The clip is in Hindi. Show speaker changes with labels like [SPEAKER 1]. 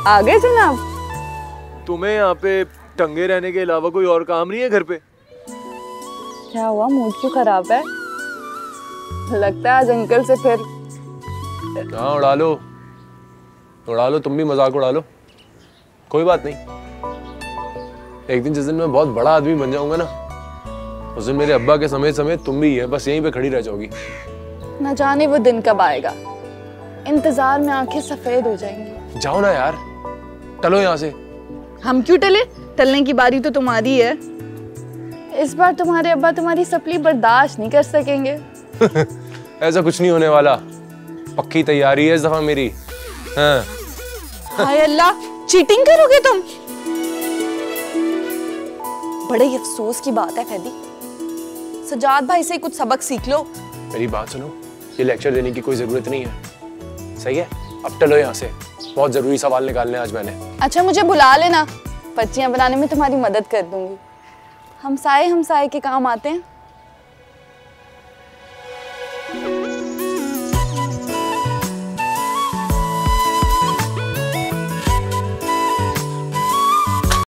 [SPEAKER 1] आ गए जनाब।
[SPEAKER 2] तुम्हें यहाँ पे टंगे रहने के अलावा कोई और काम नहीं है घर पे?
[SPEAKER 1] क्या हुआ, मूड क्यों खराब है? लगता है आज अंकल से फिर।
[SPEAKER 2] हाँ उड़ा लो तुम भी मजाक उड़ा लो, कोई बात नहीं। एक दिन जिस दिन मैं बहुत बड़ा आदमी बन जाऊंगा ना, उस दिन मेरे अब्बा के समेत समेत तुम भी है, बस यहीं पे खड़ी रह जाओगी।
[SPEAKER 1] न जाने वो दिन कब आएगा, इंतजार में आंखें सफेद हो जाएंगी।
[SPEAKER 2] जाओ ना यार, टलो यहाँ से।
[SPEAKER 1] हम क्यों टले? टलने की बारी तो तुम्हारी है। इस बार तुम्हारे अब्बा तुम्हारी सपली बर्दाश्त नहीं कर सकेंगे।
[SPEAKER 2] ऐसा कुछ नहीं होने वाला, पक्की तैयारी है इस दफा मेरी। हाँ।
[SPEAKER 1] हाय अल्लाह, चीटिंग करोगे तुम? बड़े ही अफसोस की बात है फैदी, सजाद भाई से कुछ सबक सीख लो।
[SPEAKER 2] मेरी बात सुनो, ये लेक्चर देने की कोई जरूरत नहीं है, सही है? अब टलो यहाँ से, बहुत जरूरी सवाल निकालने आज मैंने।
[SPEAKER 1] अच्छा मुझे बुला लेना, पर्चियां बनाने में तुम्हारी मदद कर दूंगी। हमसाए हमसाए के काम आते हैं।